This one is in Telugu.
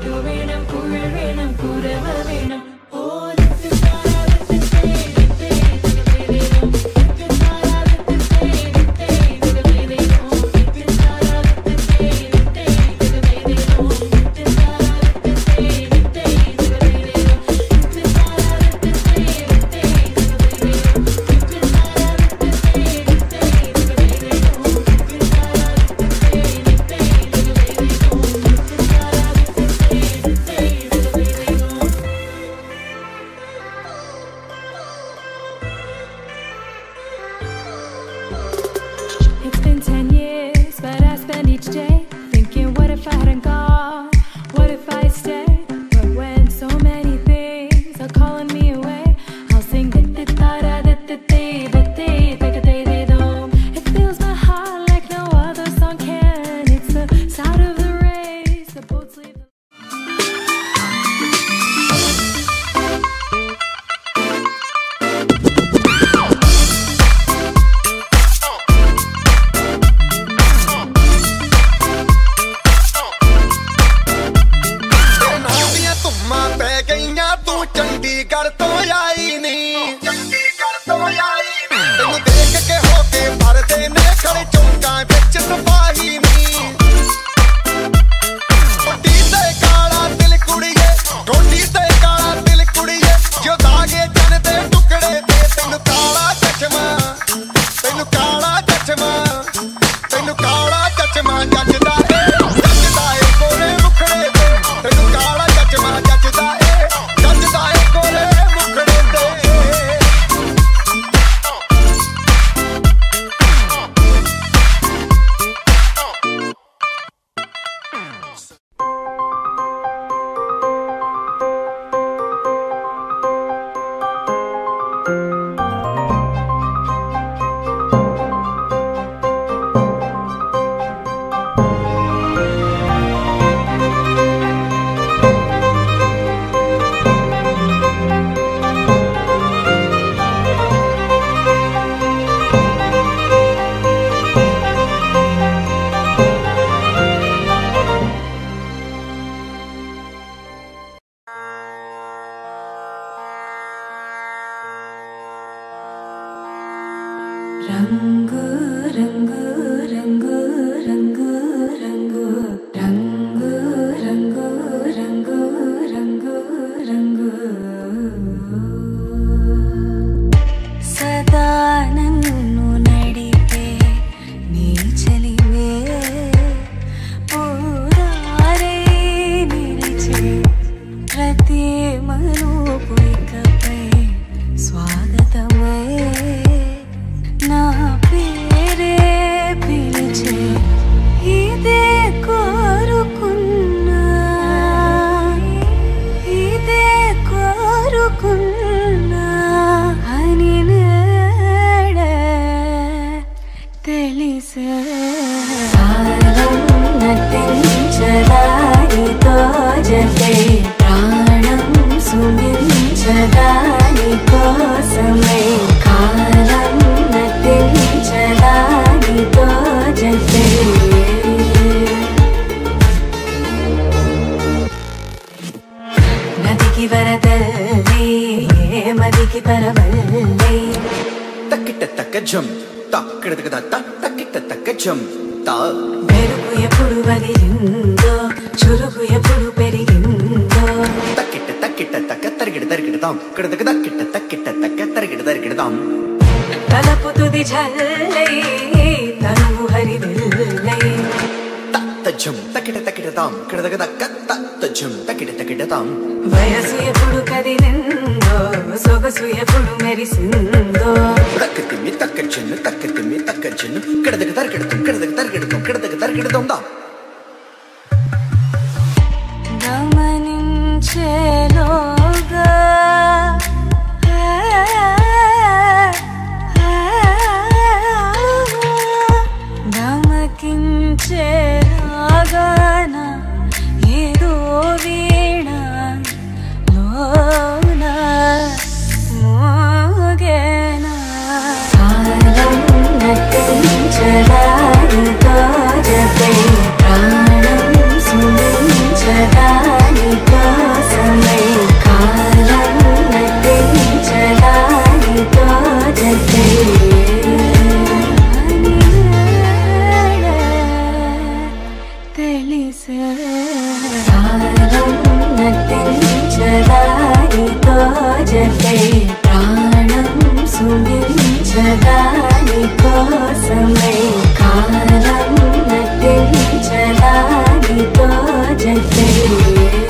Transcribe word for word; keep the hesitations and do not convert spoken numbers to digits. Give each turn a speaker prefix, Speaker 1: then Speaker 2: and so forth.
Speaker 1: రంగు రంగు రంగు రంగు రంగు రంగు రంగు రంగు రంగు రంగు సదా నన్ను నడిపే నీ చలివే పూరారే నిలిచే ప్రతి మలుపు ఇకపై స్వాగతమే నా పేరే పిలిచే ఇదే కోరుకున్నా ఇదే కోరుకున్నా అని నేడే తెలిసే కాలం నటించదానితో జతే ప్రాణం సుమించదాని కోసమై కాలం నటించదానితో జతే నదికి వరదల్లి మదికి పరవల్లి
Speaker 2: తక్కిట తక్క జం తక్కిట తక్క తక్కిట తక్క జం తా
Speaker 1: మెరుగు ఎప్పుడు వదిలిందో చురుగు ఎప్పుడు పెరిగిందో
Speaker 2: తక్కిట తక్కిట తక్క తరిగిడ తరిగిడదాం కిడదక తక్కిట తక్కిట తక్క తరిగిడ తరిగిడదాం
Speaker 1: తలపు తుది జల్లై తనువు హరివిల్లై
Speaker 2: తజ్జం తక్కిట తక్కిడదాం కిడదక తక్క తజ్జం తక్కిట తక్కిడదాం
Speaker 1: వయసు ఎప్పుడు కదిలిందో సొగసు ఎప్పుడు మెరిసిందో
Speaker 2: తక్కతిమ్మి తక్కచ్చెన్ను తక్కతిమ్మి తక్కచ్చెన్ను కిడదక తరిగిడతాం కిడదక తరిగిడతాం కిడదక తరిగిడదాం దా
Speaker 1: గమనించేలోగా గమకించేలాగాన ఏదో వీణ లోన మోగేనా కాలం నటించదానితో జతే ప్రాణం సుమించదాని జతే ప్రాణం సుమించదాని కోసమై కాలం నటించదానితో జతే